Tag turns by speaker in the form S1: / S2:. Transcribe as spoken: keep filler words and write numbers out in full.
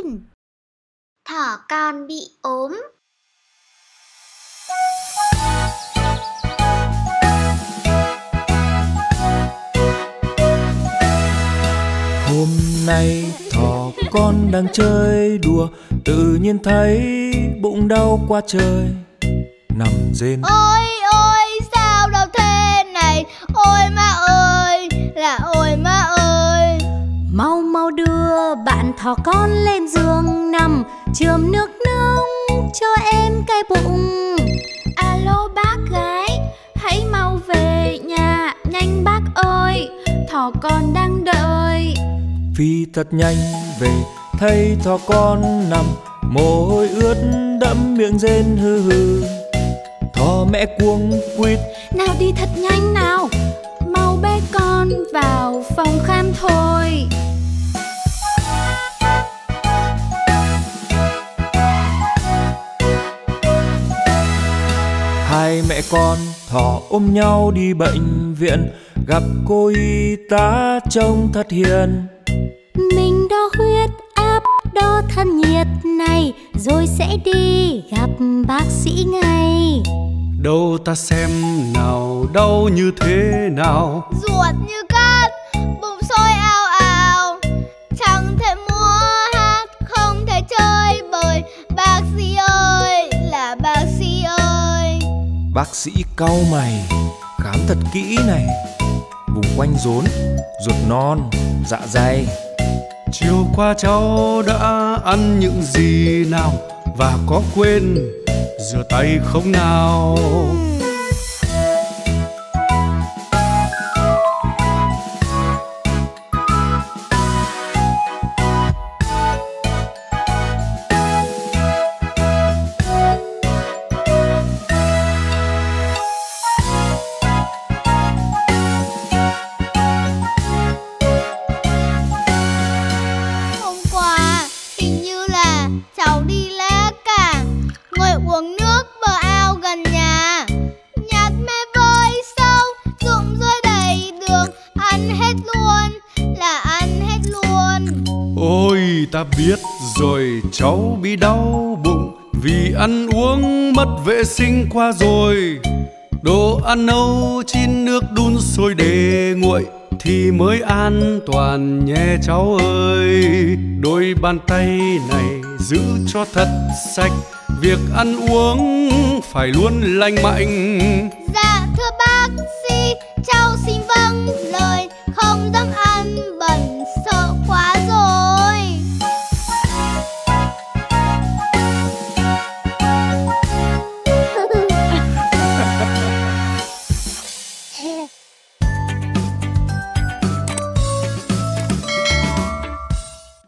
S1: tin. Thỏ con bị ốm.
S2: Hôm nay thỏ con đang chơi đùa, tự nhiên thấy bụng đau quá trời, nằm rên.
S3: Ôi ôi sao đau thế này, ôi má ơi là ôi má ơi.
S4: Mau mau đưa bạn thỏ con lên giường nằm, chườm nước nóng cho em cái bụng.
S5: Alo bác gái, hãy mau về nhà nhanh bác ơi, thỏ con đang đợi.
S2: Phi thật nhanh về thấy thỏ con nằm, mồ hôi ướt đẫm miệng rên hừ hừ. Thỏ mẹ cuống quýt,
S5: nào đi thật nhanh nào, mau bế con vào phòng khám thôi.
S2: Hai mẹ con thỏ ôm nhau đi bệnh viện, gặp cô y tá trông thật hiền.
S4: Mình đo huyết áp, đo thân nhiệt này, rồi sẽ đi gặp bác sĩ ngay.
S6: Đâu ta xem nào, đau như thế nào?
S3: Ruột như cát, bụng sôi ào ào, chẳng thể múa hát, không thể chơi bời. Bác sĩ ơi, là bác sĩ ơi.
S2: Bác sĩ cau mày, khám thật kỹ này, vùng quanh rốn, ruột non, dạ dày.
S6: Chiều qua cháu đã ăn những gì nào, và có quên rửa tay không nào? Ta biết rồi, cháu bị đau bụng vì ăn uống mất vệ sinh qua rồi. Đồ ăn nấu chín nước đun sôi để nguội thì mới an toàn nhé cháu ơi. Đôi bàn tay này giữ cho thật sạch, việc ăn uống phải luôn lành mạnh.
S3: Dạ thưa bác sĩ, cháu xin vâng lời, không dám